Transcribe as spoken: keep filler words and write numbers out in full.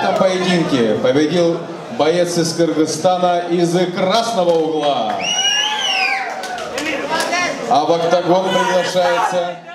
этом поединке победил боец из Кыргызстана из красного угла. А в октагон приглашается